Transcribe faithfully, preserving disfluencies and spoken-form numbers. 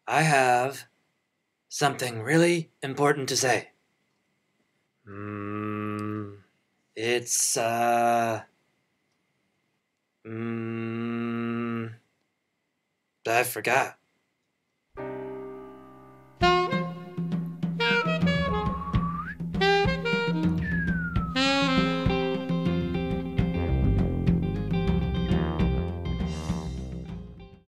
I have something really important to say. Mm, it's, uh... Mm, I forgot.